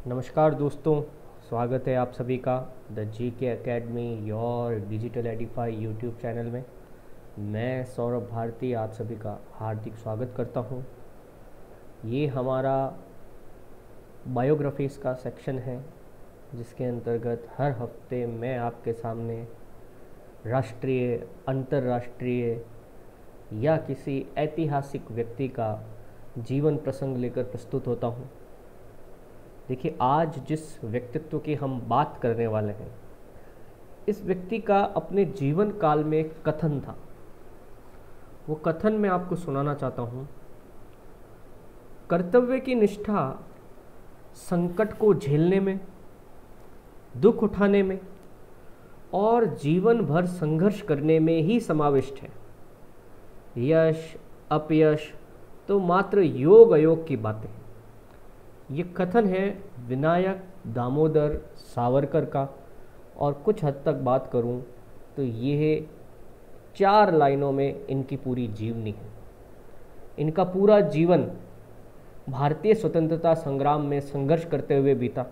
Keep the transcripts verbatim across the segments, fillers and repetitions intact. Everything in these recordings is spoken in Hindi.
नमस्कार दोस्तों, स्वागत है आप सभी का the G K academy your digital edify YouTube channel में। मैं सौरभ भारती आप सभी का हार्दिक स्वागत करता हूं। ये हमारा बायोग्राफीज़ का सेक्शन है जिसके अंतर्गत हर हफ्ते मैं आपके सामने राष्ट्रीय, अंतर्राष्ट्रीय या किसी ऐतिहासिक व्यक्ति का जीवन प्रसंग लेकर प्रस्तुत होता हूं। देखिए, आज जिस व्यक्तित्व की हम बात करने वाले हैं, इस व्यक्ति का अपने जीवन काल में एक कथन था। वो कथन मैं आपको सुनाना चाहता हूँ। कर्तव्य की निष्ठा संकट को झेलने में, दुख उठाने में और जीवन भर संघर्ष करने में ही समाविष्ट है। यश अपयश तो मात्र योग अयोग की बातें हैं। ये कथन है विनायक दामोदर सावरकर का, और कुछ हद तक बात करूं तो ये चार लाइनों में इनकी पूरी जीवनी है। इनका पूरा जीवन भारतीय स्वतंत्रता संग्राम में संघर्ष करते हुए बीता।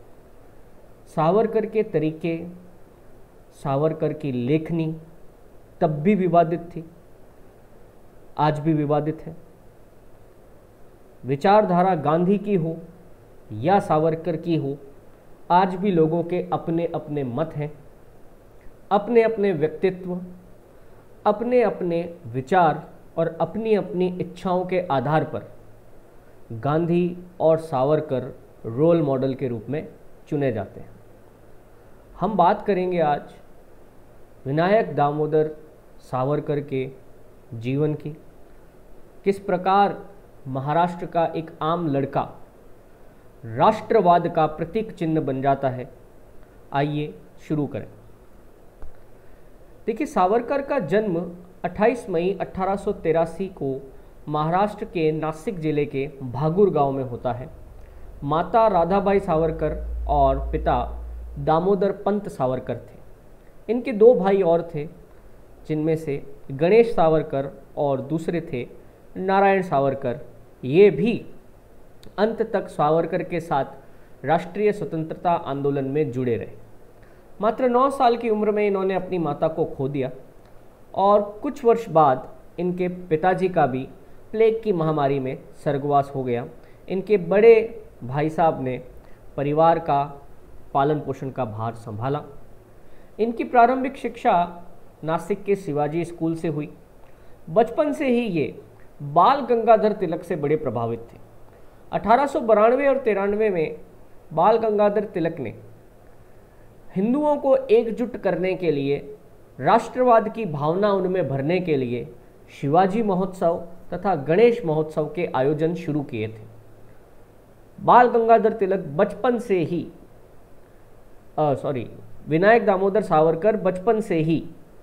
सावरकर के तरीके, सावरकर की लेखनी तब भी विवादित थी, आज भी विवादित है। विचारधारा गांधी की हो या सावरकर की हो, आज भी लोगों के अपने अपने मत हैं, अपने अपने व्यक्तित्व, अपने अपने विचार और अपनी अपनी इच्छाओं के आधार पर गांधी और सावरकर रोल मॉडल के रूप में चुने जाते हैं। हम बात करेंगे आज विनायक दामोदर सावरकर के जीवन की। किस प्रकार महाराष्ट्र का एक आम लड़का राष्ट्रवाद का प्रतीक चिन्ह बन जाता है। आइए शुरू करें। देखिए, सावरकर का जन्म अट्ठाईस मई अठारह सौ तिरासी को महाराष्ट्र के नासिक जिले के भागुर गांव में होता है। माता राधाबाई सावरकर और पिता दामोदर पंत सावरकर थे। इनके दो भाई और थे, जिनमें से गणेश सावरकर और दूसरे थे नारायण सावरकर। ये भी अंत तक सावरकर के साथ राष्ट्रीय स्वतंत्रता आंदोलन में जुड़े रहे। मात्र नौ साल की उम्र में इन्होंने अपनी माता को खो दिया और कुछ वर्ष बाद इनके पिताजी का भी प्लेग की महामारी में स्वर्गवास हो गया। इनके बड़े भाई साहब ने परिवार का पालन पोषण का भार संभाला। इनकी प्रारंभिक शिक्षा नासिक के शिवाजी स्कूल से हुई। बचपन से ही ये बाल गंगाधर तिलक से बड़े प्रभावित थे। अठारह सौ बानवे और तिरानवे में बाल गंगाधर तिलक ने हिंदुओं को एकजुट करने के लिए, राष्ट्रवाद की भावना उनमें भरने के लिए शिवाजी महोत्सव तथा गणेश महोत्सव के आयोजन शुरू किए थे। बाल गंगाधर तिलक बचपन से ही सॉरी विनायक दामोदर सावरकर बचपन से ही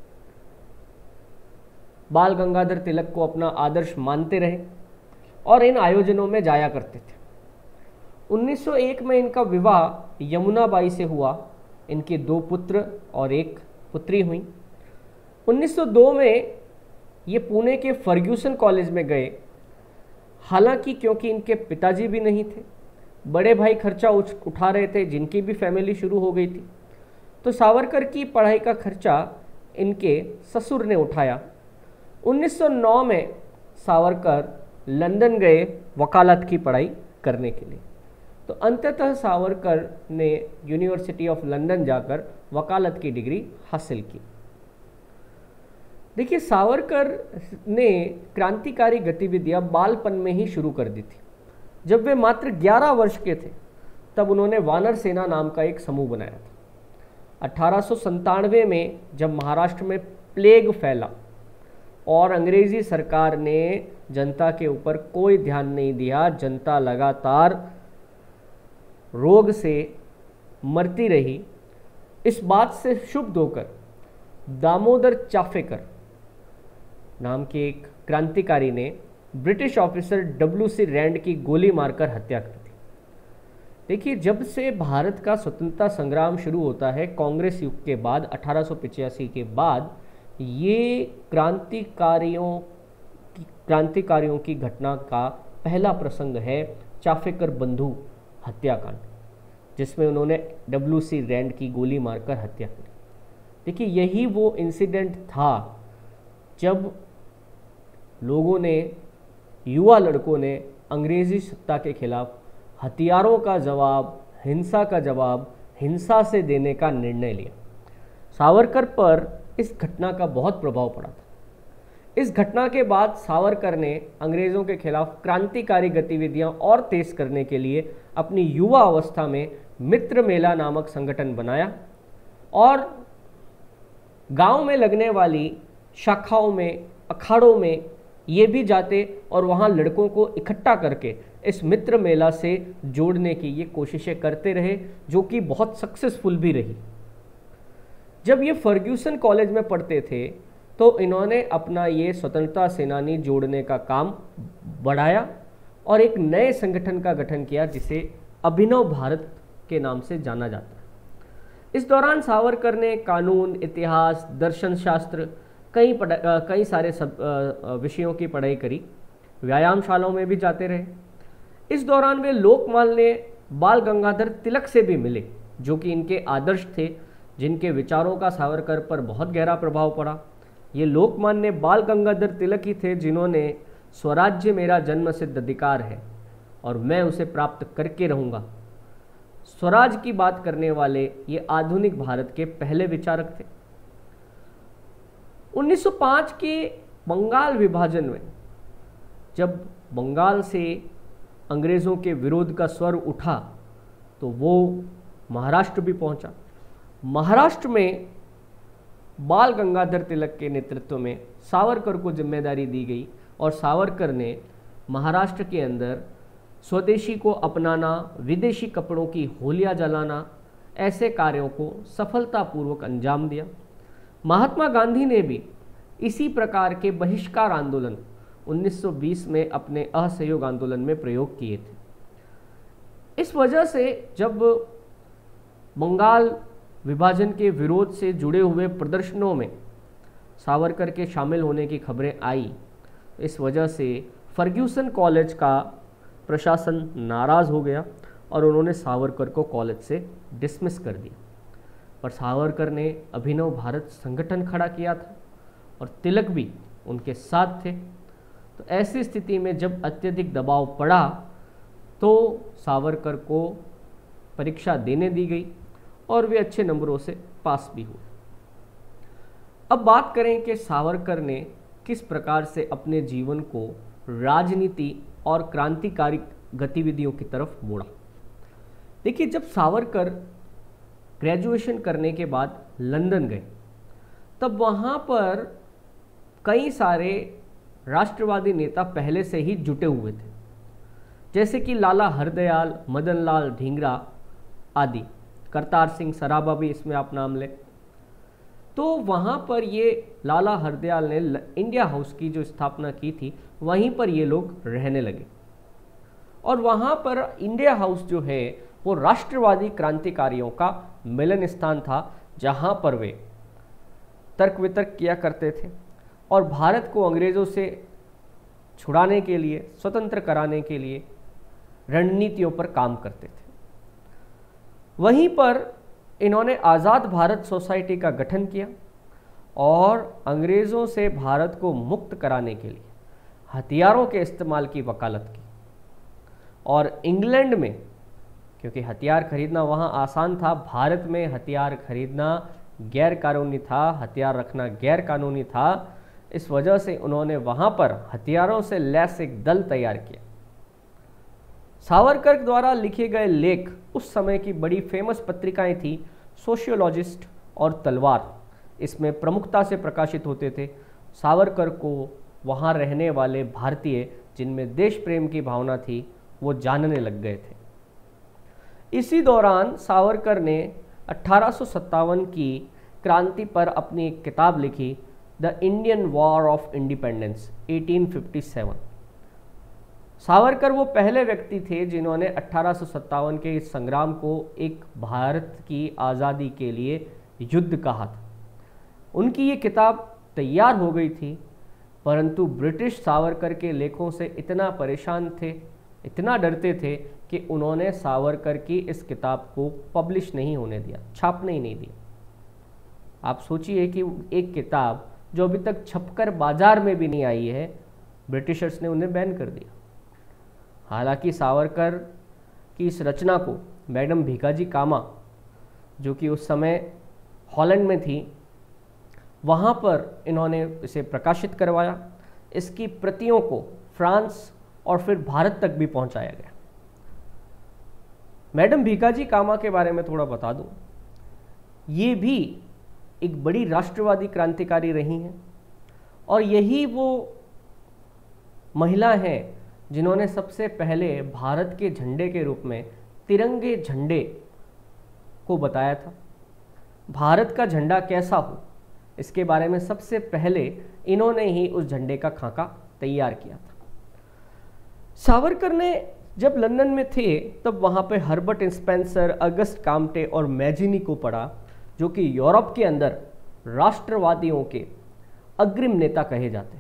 बाल गंगाधर तिलक को अपना आदर्श मानते रहे और इन आयोजनों में जाया करते थे। उन्नीस सौ एक में इनका विवाह यमुनाबाई से हुआ। इनके दो पुत्र और एक पुत्री हुई। उन्नीस सौ दो में ये पुणे के फर्ग्यूसन कॉलेज में गए। हालांकि क्योंकि इनके पिताजी भी नहीं थे, बड़े भाई खर्चा उठा रहे थे, जिनकी भी फैमिली शुरू हो गई थी, तो सावरकर की पढ़ाई का खर्चा इनके ससुर ने उठाया। उन्नीस सौ नौ में सावरकर लंदन गए वकालत की पढ़ाई करने के लिए। तो अंततः सावरकर ने यूनिवर्सिटी ऑफ लंदन जाकर वकालत की डिग्री हासिल की। देखिए, सावरकर ने क्रांतिकारी गतिविधियां बालपन में ही शुरू कर दी थी। जब वे मात्र ग्यारह वर्ष के थे तब उन्होंने वानर सेना नाम का एक समूह बनाया था। अठारह सौ संतानवे में जब महाराष्ट्र में प्लेग फैला और अंग्रेजी सरकार ने जनता के ऊपर कोई ध्यान नहीं दिया, जनता लगातार रोग से मरती रही, इस बात से क्षुब्ध होकर दामोदर चाफेकर नाम के एक क्रांतिकारी ने British officer W C Rand की गोली मारकर हत्या कर दी। देखिए, जब से भारत का स्वतंत्रता संग्राम शुरू होता है कांग्रेस युग के बाद, अठारह सौ पिचासी के बाद, ये क्रांतिकारियों की क्रांतिकारियों की घटना का पहला प्रसंग है चाफेकर बंधु हत्याकांड। जिसमें उन्होंने डब्ल्यू सी रैंड की गोली मारकर हत्या की। देखिए, यही वो इंसिडेंट था जब लोगों ने, युवा लड़कों ने अंग्रेजी सत्ता के खिलाफ हथियारों का जवाब, हिंसा का जवाब हिंसा से देने का निर्णय लिया। सावरकर पर इस घटना का बहुत प्रभाव पड़ा था। इस घटना के बाद सावरकर ने अंग्रेज़ों के खिलाफ क्रांतिकारी गतिविधियां और तेज करने के लिए अपनी युवा अवस्था में मित्र मेला नामक संगठन बनाया और गांव में लगने वाली शाखाओं में, अखाड़ों में ये भी जाते और वहाँ लड़कों को इकट्ठा करके इस मित्र मेला से जोड़ने की ये कोशिशें करते रहे, जो कि बहुत सक्सेसफुल भी रही। जब ये फर्ग्यूसन कॉलेज में पढ़ते थे तो इन्होंने अपना ये स्वतंत्रता सेनानी जोड़ने का काम बढ़ाया और एक नए संगठन का गठन किया जिसे अभिनव भारत के नाम से जाना जाता है। इस दौरान सावरकर ने कानून, इतिहास, दर्शन शास्त्र, कई पढ़ा कई सारे सब विषयों की पढ़ाई करी। व्यायामशालाओं में भी जाते रहे। इस दौरान वे लोकमान्य बाल गंगाधर तिलक से भी मिले, जो कि इनके आदर्श थे, जिनके विचारों का सावरकर पर बहुत गहरा प्रभाव पड़ा। ये लोकमान्य बाल गंगाधर तिलक ही थे जिन्होंने स्वराज्य मेरा जन्मसिद्ध अधिकार है और मैं उसे प्राप्त करके रहूँगा, स्वराज की बात करने वाले ये आधुनिक भारत के पहले विचारक थे। उन्नीस सौ पाँच के बंगाल विभाजन में जब बंगाल से अंग्रेज़ों के विरोध का स्वर उठा तो वो महाराष्ट्र भी पहुंचा। महाराष्ट्र में बाल गंगाधर तिलक के नेतृत्व में सावरकर को जिम्मेदारी दी गई और सावरकर ने महाराष्ट्र के अंदर स्वदेशी को अपनाना, विदेशी कपड़ों की होलियां जलाना, ऐसे कार्यों को सफलतापूर्वक अंजाम दिया। महात्मा गांधी ने भी इसी प्रकार के बहिष्कार आंदोलन उन्नीस सौ बीस में अपने असहयोग आंदोलन में प्रयोग किए थे। इस वजह से जब बंगाल विभाजन के विरोध से जुड़े हुए प्रदर्शनों में सावरकर के शामिल होने की खबरें आई, इस वजह से फर्ग्यूसन कॉलेज का प्रशासन नाराज़ हो गया और उन्होंने सावरकर को कॉलेज से डिसमिस कर दिया। पर सावरकर ने अभिनव भारत संगठन खड़ा किया था और तिलक भी उनके साथ थे। तो ऐसी स्थिति में जब अत्यधिक दबाव पड़ा तो सावरकर को परीक्षा देने दी गई और वे अच्छे नंबरों से पास भी हुए। अब बात करें कि सावरकर ने किस प्रकार से अपने जीवन को राजनीति और क्रांतिकारी गतिविधियों की तरफ मोड़ा। देखिए, जब सावरकर ग्रेजुएशन करने के बाद लंदन गए तब वहाँ पर कई सारे राष्ट्रवादी नेता पहले से ही जुटे हुए थे, जैसे कि लाला हरदयाल, मदन लाल ढींगरा आदि, करतार सिंह सराभा भी इसमें आप नाम लें। तो वहाँ पर ये लाला हरदयाल ने इंडिया हाउस की जो स्थापना की थी, वहीं पर ये लोग रहने लगे और वहाँ पर इंडिया हाउस जो है वो राष्ट्रवादी क्रांतिकारियों का मिलन स्थान था, जहाँ पर वे तर्क वितर्क किया करते थे और भारत को अंग्रेज़ों से छुड़ाने के लिए, स्वतंत्र कराने के लिए रणनीतियों पर काम करते थे। वहीं पर इन्होंने आज़ाद भारत सोसाइटी का गठन किया और अंग्रेज़ों से भारत को मुक्त कराने के लिए हथियारों के इस्तेमाल की वकालत की। और इंग्लैंड में, क्योंकि हथियार खरीदना वहाँ आसान था, भारत में हथियार खरीदना गैर कानूनी था, हथियार रखना गैर कानूनी था। इस वजह से उन्होंने वहाँ पर हथियारों से लैस एक दल तैयार किया। सावरकर द्वारा लिखे गए लेख उस समय की बड़ी फेमस पत्रिकाएं थी, सोशियोलॉजिस्ट और तलवार, इसमें प्रमुखता से प्रकाशित होते थे। सावरकर को वहाँ रहने वाले भारतीय, जिनमें देश प्रेम की भावना थी, वो जानने लग गए थे। इसी दौरान सावरकर ने अठारह सौ सत्तावन की क्रांति पर अपनी एक किताब लिखी, the Indian war of independence अठारह सौ सत्तावन। सावरकर वो पहले व्यक्ति थे जिन्होंने अठारह सौ सत्तावन के इस संग्राम को एक भारत की आज़ादी के लिए युद्ध कहा था। उनकी ये किताब तैयार हो गई थी, परंतु ब्रिटिश सावरकर के लेखों से इतना परेशान थे इतना डरते थे कि उन्होंने सावरकर की इस किताब को पब्लिश नहीं होने दिया, छापने ही नहीं दिया। आप सोचिए कि एक किताब जो अभी तक छपकर बाजार में भी नहीं आई है, ब्रिटिशर्स ने उन्हें बैन कर दिया। हालांकि सावरकर की इस रचना को मैडम भीकाजी कामा, जो कि उस समय हॉलैंड में थी, वहाँ पर इन्होंने इसे प्रकाशित करवाया। इसकी प्रतियों को फ्रांस और फिर भारत तक भी पहुँचाया गया। मैडम भीकाजी कामा के बारे में थोड़ा बता दूं, ये भी एक बड़ी राष्ट्रवादी क्रांतिकारी रही हैं और यही वो महिला हैं जिन्होंने सबसे पहले भारत के झंडे के रूप में तिरंगे झंडे को बताया था। भारत का झंडा कैसा हो, इसके बारे में सबसे पहले इन्होंने ही उस झंडे का खाका तैयार किया था। सावरकर ने जब लंदन में थे तब वहाँ पे हर्बर्ट स्पेंसर, अगस्ट काम्टे और मैजिनी को पढ़ा, जो कि यूरोप के अंदर राष्ट्रवादियों के अग्रिम नेता कहे जाते हैं।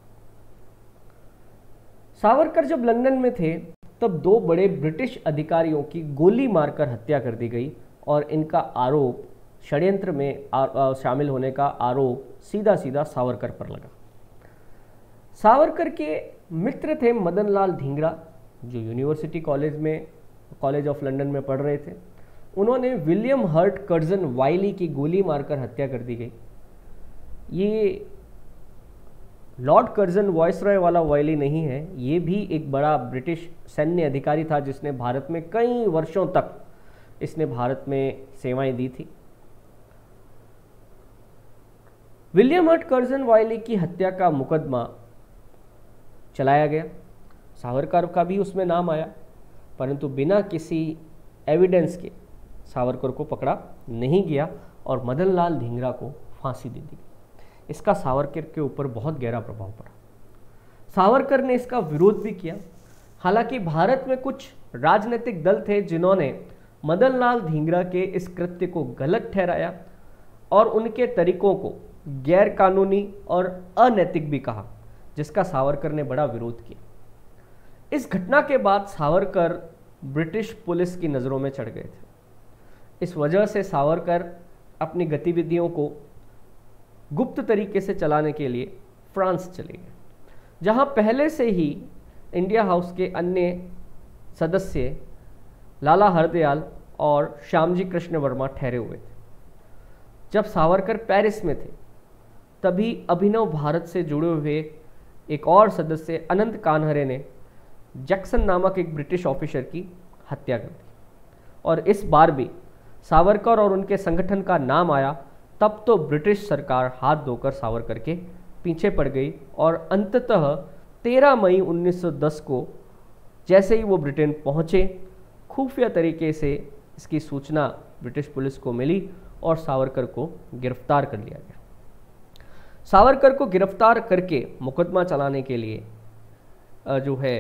सावरकर जब लंदन में थे तब दो बड़े ब्रिटिश अधिकारियों की गोली मारकर हत्या कर दी गई और इनका आरोप, षड्यंत्र में शामिल होने का आरोप सीधा सीधा सावरकर पर लगा। सावरकर के मित्र थे मदन लाल धिंगरा, जो यूनिवर्सिटी कॉलेज में कॉलेज ऑफ लंदन में पढ़ रहे थे। उन्होंने विलियम हर्ट कर्जन वाइली की गोली मारकर हत्या कर दी गई। ये लॉर्ड कर्जन वॉयसरॉय वाला वाइली नहीं है, ये भी एक बड़ा ब्रिटिश सैन्य अधिकारी था जिसने भारत में कई वर्षों तक इसने भारत में सेवाएं दी थी। विलियम हर्ट कर्जन वाइली की हत्या का मुकदमा चलाया गया। सावरकर का भी उसमें नाम आया, परंतु बिना किसी एविडेंस के सावरकर को पकड़ा नहीं गया और मदन लाल धिंगरा को फांसी दे दी। इसका सावरकर के ऊपर बहुत गहरा प्रभाव पड़ा। सावरकर ने इसका विरोध भी किया। हालांकि भारत में कुछ राजनीतिक दल थे जिन्होंने मदन लाल धिंगरा के इस कृत्य को गलत ठहराया और उनके तरीकों को गैर कानूनी और अनैतिक भी कहा, जिसका सावरकर ने बड़ा विरोध किया। इस घटना के बाद सावरकर ब्रिटिश पुलिस की नज़रों में चढ़ गए थे। इस वजह से सावरकर अपनी गतिविधियों को गुप्त तरीके से चलाने के लिए फ्रांस चले गए, जहां पहले से ही इंडिया हाउस के अन्य सदस्य लाला हरदयाल और श्यामजी कृष्ण वर्मा ठहरे हुए थे। जब सावरकर पेरिस में थे तभी अभिनव भारत से जुड़े हुए एक और सदस्य अनंत कानहरे ने जैक्सन नामक एक ब्रिटिश ऑफिसर की हत्या कर दी और इस बार भी सावरकर और उनके संगठन का नाम आया। तब तो ब्रिटिश सरकार हाथ धोकर सावरकर के पीछे पड़ गई और अंततः तेरह मई उन्नीस सौ दस को जैसे ही वो ब्रिटेन पहुँचे, खुफिया तरीके से इसकी सूचना ब्रिटिश पुलिस को मिली और सावरकर को गिरफ्तार कर लिया गया। सावरकर को गिरफ्तार करके मुकदमा चलाने के लिए जो है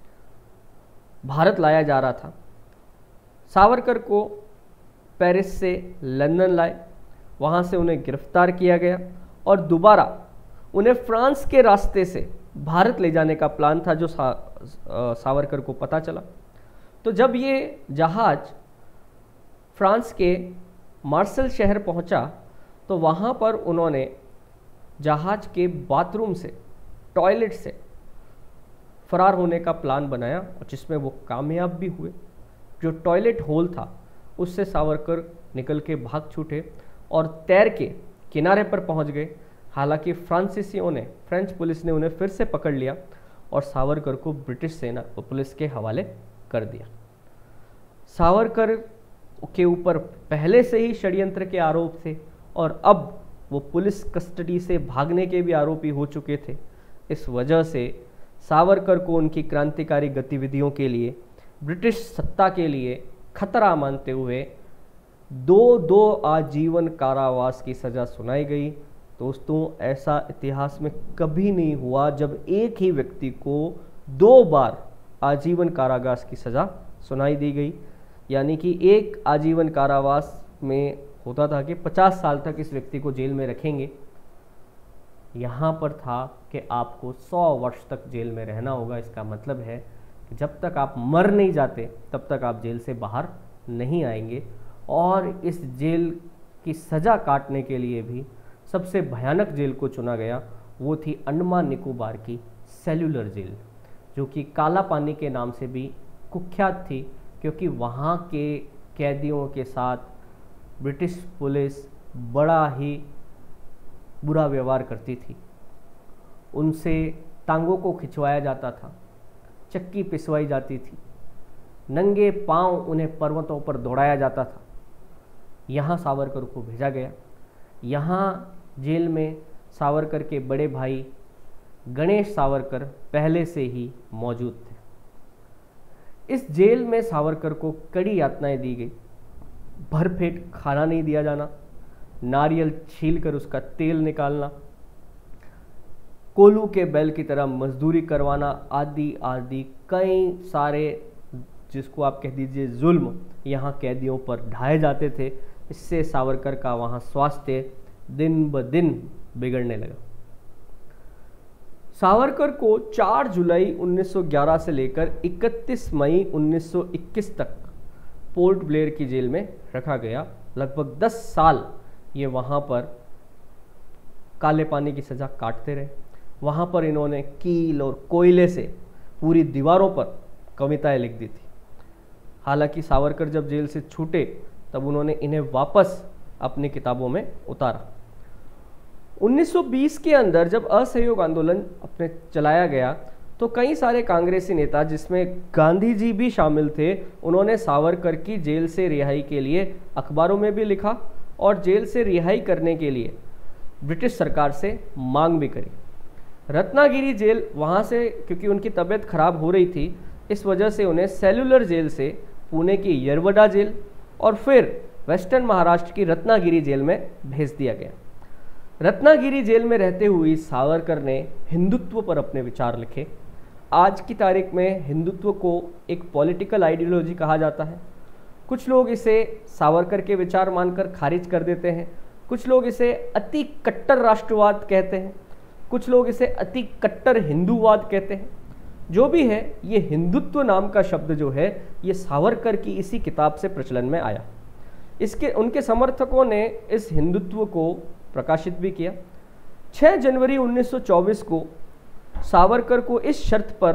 भारत लाया जा रहा था। सावरकर को पेरिस से लंदन लाए, वहाँ से उन्हें गिरफ्तार किया गया और दोबारा उन्हें फ्रांस के रास्ते से भारत ले जाने का प्लान था, जो सा, सावरकर को पता चला। तो जब ये जहाज़ फ्रांस के मार्सेल शहर पहुंचा तो वहाँ पर उन्होंने जहाज़ के बाथरूम से, टॉयलेट से फरार होने का प्लान बनाया और जिसमें वो कामयाब भी हुए। जो टॉयलेट होल था उससे सावरकर निकल के भाग छूटे और तैर के किनारे पर पहुंच गए। हालांकि फ्रांसीसियों ने, फ्रेंच पुलिस ने उन्हें फिर से पकड़ लिया और सावरकर को ब्रिटिश सेना पुलिस के हवाले कर दिया। सावरकर के ऊपर पहले से ही षड्यंत्र के आरोप थे और अब वो पुलिस कस्टडी से भागने के भी आरोपी हो चुके थे। इस वजह से सावरकर को उनकी क्रांतिकारी गतिविधियों के लिए, ब्रिटिश सत्ता के लिए खतरा मानते हुए दो दो आजीवन कारावास की सज़ा सुनाई गई। दोस्तों, ऐसा इतिहास में कभी नहीं हुआ जब एक ही व्यक्ति को दो बार आजीवन कारावास की सज़ा सुनाई दी गई। यानी कि एक आजीवन कारावास में होता था कि पचास साल तक इस व्यक्ति को जेल में रखेंगे, यहाँ पर था कि आपको सौ वर्ष तक जेल में रहना होगा। इसका मतलब है जब तक आप मर नहीं जाते तब तक आप जेल से बाहर नहीं आएंगे। और इस जेल की सज़ा काटने के लिए भी सबसे भयानक जेल को चुना गया, वो थी अंडमान निकोबार की सेल्यूलर जेल, जो कि काला पानी के नाम से भी कुख्यात थी, क्योंकि वहाँ के कैदियों के साथ ब्रिटिश पुलिस बड़ा ही बुरा व्यवहार करती थी। उनसे टांगों को खिंचवाया जाता था, चक्की पिसवाई जाती थी, नंगे पांव उन्हें पर्वतों पर दौड़ाया जाता था। यहाँ सावरकर को भेजा गया। यहाँ जेल में सावरकर के बड़े भाई गणेश सावरकर पहले से ही मौजूद थे। इस जेल में सावरकर को कड़ी यातनाएं दी गई। भरपेट खाना नहीं दिया जाना, नारियल छीलकर उसका तेल निकालना, कोलू के बैल की तरह मजदूरी करवाना, आदि आदि कई सारे, जिसको आप कह दीजिए जुल्म, यहाँ कैदियों पर ढाए जाते थे। इससे सावरकर का वहाँ स्वास्थ्य दिन ब दिन बिगड़ने लगा। सावरकर को चार जुलाई उन्नीस सौ ग्यारह से लेकर इकतीस मई उन्नीस सौ इक्कीस तक पोर्ट ब्लेयर की जेल में रखा गया। लगभग दस साल ये वहाँ पर काले पानी की सज़ा काटते रहे। वहाँ पर इन्होंने कील और कोयले से पूरी दीवारों पर कविताएं लिख दी थी। हालांकि सावरकर जब जेल से छूटे तब उन्होंने इन्हें वापस अपनी किताबों में उतारा। उन्नीस सौ बीस के अंदर जब असहयोग आंदोलन अपने चलाया गया तो कई सारे कांग्रेसी नेता, जिसमें गांधी जी भी शामिल थे, उन्होंने सावरकर की जेल से रिहाई के लिए अखबारों में भी लिखा और जेल से रिहाई करने के लिए ब्रिटिश सरकार से मांग भी करी। रत्नागिरी जेल, वहाँ से क्योंकि उनकी तबीयत खराब हो रही थी, इस वजह से उन्हें सेल्यूलर जेल से पुणे की यरवडा जेल और फिर वेस्टर्न महाराष्ट्र की रत्नागिरी जेल में भेज दिया गया। रत्नागिरी जेल में रहते हुए सावरकर ने हिंदुत्व पर अपने विचार लिखे। आज की तारीख में हिंदुत्व को एक पॉलिटिकल आइडियोलॉजी कहा जाता है। कुछ लोग इसे सावरकर के विचार मानकर खारिज कर देते हैं, कुछ लोग इसे अति कट्टर राष्ट्रवाद कहते हैं, कुछ लोग इसे अति कट्टर हिंदूवाद कहते हैं। जो भी है, ये हिंदुत्व नाम का शब्द जो है ये सावरकर की इसी किताब से प्रचलन में आया। इसके उनके समर्थकों ने इस हिंदुत्व को प्रकाशित भी किया। छह जनवरी उन्नीस सौ चौबीस को सावरकर को इस शर्त पर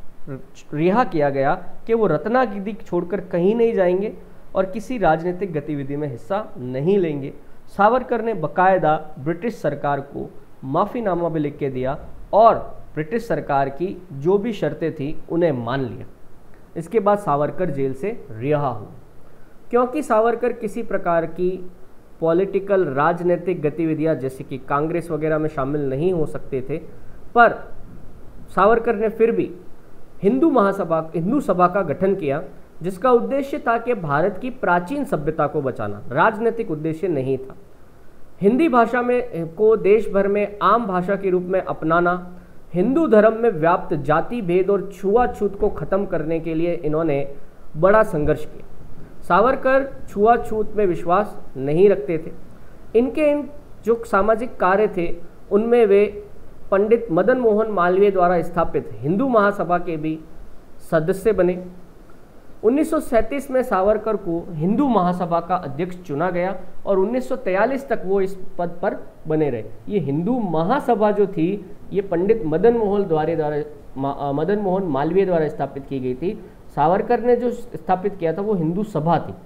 रिहा किया गया कि वो रत्नागिरी छोड़कर कहीं नहीं जाएंगे और किसी राजनीतिक गतिविधि में हिस्सा नहीं लेंगे। सावरकर ने बकायदा ब्रिटिश सरकार को माफ़ीनामा भी लिख के दिया और ब्रिटिश सरकार की जो भी शर्तें थी उन्हें मान लिया। इसके बाद सावरकर जेल से रिहा हुए। क्योंकि सावरकर किसी प्रकार की पॉलिटिकल राजनीतिक गतिविधियां जैसे कि कांग्रेस वगैरह में शामिल नहीं हो सकते थे, पर सावरकर ने फिर भी हिंदू महासभा हिंदू सभा का गठन किया, जिसका उद्देश्य था कि भारत की प्राचीन सभ्यता को बचाना, राजनीतिक उद्देश्य नहीं था। हिंदी भाषा में को देश भर में आम भाषा के रूप में अपनाना, हिंदू धर्म में व्याप्त जाति भेद और छुआछूत को खत्म करने के लिए इन्होंने बड़ा संघर्ष किया। सावरकर छुआछूत में विश्वास नहीं रखते थे। इनके इन जो सामाजिक कार्य थे उनमें वे पंडित मदन मोहन मालवीय द्वारा स्थापित हिंदू महासभा के भी सदस्य बने। उन्नीस सौ सैंतीस में सावरकर को हिंदू महासभा का अध्यक्ष चुना गया और उन्नीस सौ तैंतालीस तक वो इस पद पर बने रहे। ये हिंदू महासभा जो थी ये पंडित मदन मोहन द्वारा द्वारा मदन मोहन मालवीय द्वारा स्थापित की गई थी। सावरकर ने जो स्थापित किया था वो हिंदू सभा थी।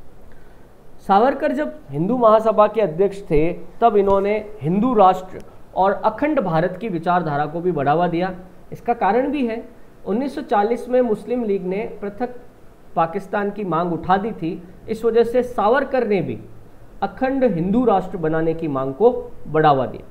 सावरकर जब हिंदू महासभा के अध्यक्ष थे तब इन्होंने हिंदू राष्ट्र और अखंड भारत की विचारधारा को भी बढ़ावा दिया। इसका कारण भी है, उन्नीस सौ चालीस में मुस्लिम लीग ने पृथक पाकिस्तान की मांग उठा दी थी। इस वजह से सावरकर ने भी अखंड हिंदू राष्ट्र बनाने की मांग को बढ़ावा दिया।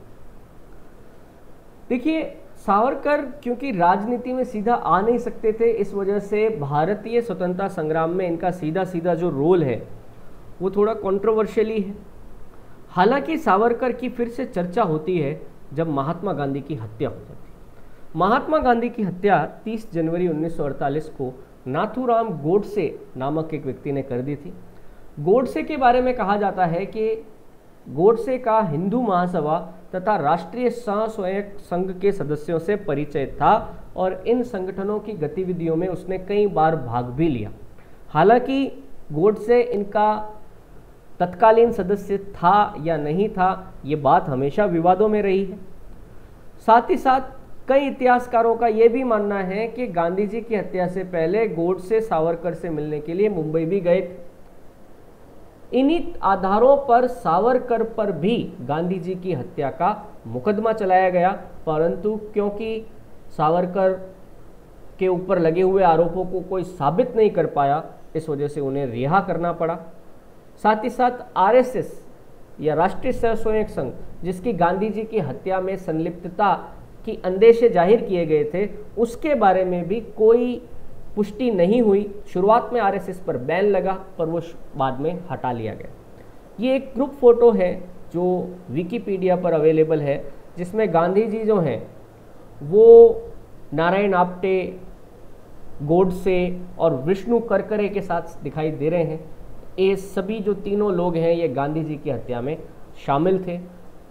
देखिए, सावरकर क्योंकि राजनीति में सीधा आ नहीं सकते थे, इस वजह से भारतीय स्वतंत्रता संग्राम में इनका सीधा सीधा जो रोल है वो थोड़ा कंट्रोवर्शियली है। हालांकि सावरकर की फिर से चर्चा होती है जब महात्मा गांधी की हत्या हो जाती है। महात्मा गांधी की हत्या तीस जनवरी उन्नीस सौ अड़तालीस को नाथूराम गोडसे नामक एक व्यक्ति ने कर दी थी। गोडसे के बारे में कहा जाता है कि गोडसे का हिंदू महासभा तथा राष्ट्रीय स्वयं संघ के सदस्यों से परिचय था और इन संगठनों की गतिविधियों में उसने कई बार भाग भी लिया। हालांकि गोडसे इनका तत्कालीन सदस्य था या नहीं था, ये बात हमेशा विवादों में रही है। साथ ही साथ कई इतिहासकारों का यह भी मानना है कि गांधी जी की हत्या से पहले गोडसे सावरकर से मिलने के लिए मुंबई भी गए थे। इन्हीं आधारों पर सावरकर पर भी गांधी जी की हत्या का मुकदमा चलाया गया, परंतु क्योंकि सावरकर के ऊपर लगे हुए आरोपों को कोई साबित नहीं कर पाया, इस वजह से उन्हें रिहा करना पड़ा। साथ ही साथ आरएसएस या राष्ट्रीय स्वयंसेवक संघ, जिसकी गांधी जी की हत्या में संलिप्तता की अंदेशे जाहिर किए गए थे, उसके बारे में भी कोई पुष्टि नहीं हुई। शुरुआत में आरएसएस पर बैन लगा, पर वो बाद में हटा लिया गया। ये एक ग्रुप फोटो है जो विकिपीडिया पर अवेलेबल है, जिसमें गांधी जी जो हैं वो नारायण आप्टे, गोडसे और विष्णु करकरे के साथ दिखाई दे रहे हैं। ये सभी जो तीनों लोग हैं ये गांधी जी की हत्या में शामिल थे।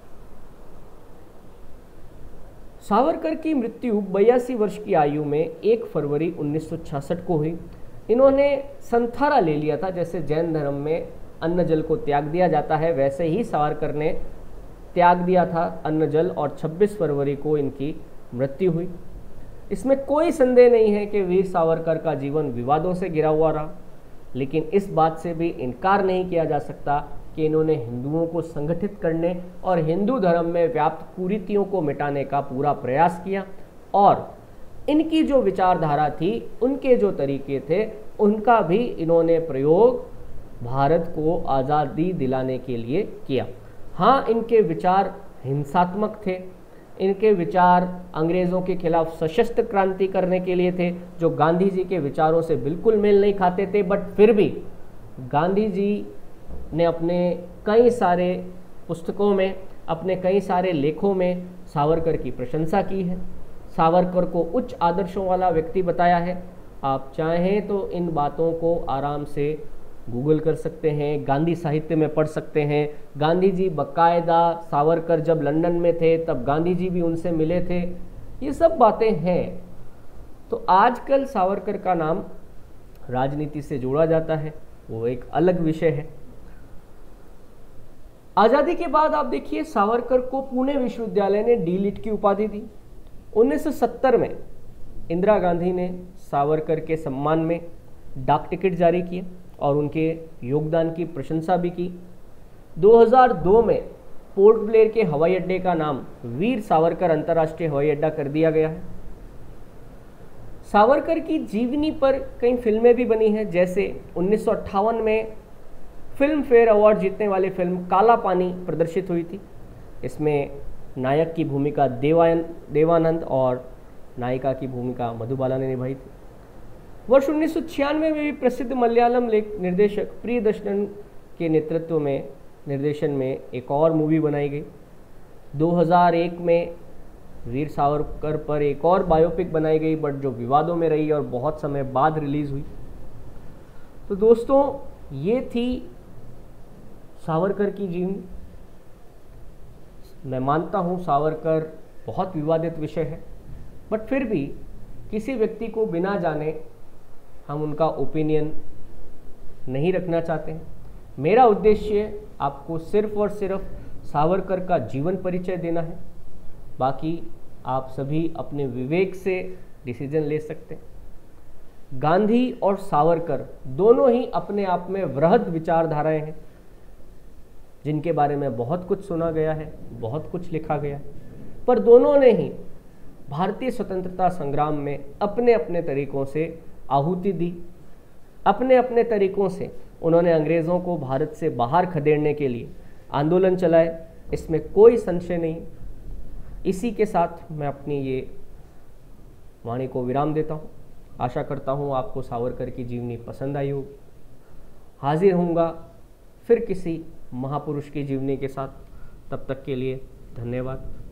सावरकर की मृत्यु बयासी वर्ष की आयु में एक फरवरी उन्नीस सौ छियासठ को हुई। इन्होंने संथारा ले लिया था। जैसे जैन धर्म में अन्न जल को त्याग दिया जाता है, वैसे ही सावरकर ने त्याग दिया था अन्न जल, और छब्बीस फरवरी को इनकी मृत्यु हुई। इसमें कोई संदेह नहीं है कि वीर सावरकर का जीवन विवादों से घिरा हुआ रहा, लेकिन इस बात से भी इनकार नहीं किया जा सकता कि इन्होंने हिंदुओं को संगठित करने और हिंदू धर्म में व्याप्त कुरीतियों को मिटाने का पूरा प्रयास किया, और इनकी जो विचारधारा थी, उनके जो तरीके थे, उनका भी इन्होंने प्रयोग भारत को आज़ादी दिलाने के लिए किया। हाँ, इनके विचार हिंसात्मक थे, इनके विचार अंग्रेज़ों के खिलाफ सशस्त्र क्रांति करने के लिए थे, जो गांधी जी के विचारों से बिल्कुल मेल नहीं खाते थे। बट फिर भी गांधी जी ने अपने कई सारे पुस्तकों में, अपने कई सारे लेखों में सावरकर की प्रशंसा की है, सावरकर को उच्च आदर्शों वाला व्यक्ति बताया है। आप चाहें तो इन बातों को आराम से गूगल कर सकते हैं, गांधी साहित्य में पढ़ सकते हैं। गांधी जी बाकायदा, सावरकर जब लंदन में थे तब गांधी जी भी उनसे मिले थे, ये सब बातें हैं। तो आजकल सावरकर का नाम राजनीति से जोड़ा जाता है, वो एक अलग विषय है। आज़ादी के बाद आप देखिए, सावरकर को पुणे विश्वविद्यालय ने डी लिट की उपाधि दी। उन्नीस सौ सत्तर में इंदिरा गांधी ने सावरकर के सम्मान में डाक टिकट जारी किए और उनके योगदान की प्रशंसा भी की। दो हज़ार दो में पोर्ट ब्लेयर के हवाई अड्डे का नाम वीर सावरकर अंतर्राष्ट्रीय हवाई अड्डा कर दिया गया है। सावरकर की जीवनी पर कई फिल्में भी बनी हैं, जैसे उन्नीस सौ अट्ठावन में फिल्म फेयर अवार्ड जीतने वाली फिल्म काला पानी प्रदर्शित हुई थी। इसमें नायक की भूमिका देवान देवानंद और नायिका की भूमिका मधुबाला ने निभाई थी। वर्ष उन्नीस सौ छियानवे में भी प्रसिद्ध मलयालम लेख निर्देशक प्रियदर्शन के नेतृत्व में निर्देशन में एक और मूवी बनाई गई। दो हज़ार एक में वीर सावरकर पर एक और बायोपिक बनाई गई, बट जो विवादों में रही और बहुत समय बाद रिलीज हुई। तो दोस्तों, ये थी सावरकर की जीवनी। मैं मानता हूँ सावरकर बहुत विवादित विषय है, बट फिर भी किसी व्यक्ति को बिना जाने हम उनका ओपिनियन नहीं रखना चाहते हैं। मेरा उद्देश्य आपको सिर्फ और सिर्फ सावरकर का जीवन परिचय देना है। बाकी आप सभी अपने विवेक से डिसीजन ले सकते हैं। गांधी और सावरकर दोनों ही अपने आप में वृहद विचारधाराएं हैं, जिनके बारे में बहुत कुछ सुना गया है, बहुत कुछ लिखा गया है, पर दोनों ने ही भारतीय स्वतंत्रता संग्राम में अपने अपने तरीकों से आहुति दी। अपने अपने तरीकों से उन्होंने अंग्रेज़ों को भारत से बाहर खदेड़ने के लिए आंदोलन चलाए, इसमें कोई संशय नहीं। इसी के साथ मैं अपनी ये वाणी को विराम देता हूँ। आशा करता हूँ आपको सावरकर की जीवनी पसंद आई होगी। हाजिर होऊंगा फिर किसी महापुरुष की जीवनी के साथ। तब तक के लिए धन्यवाद।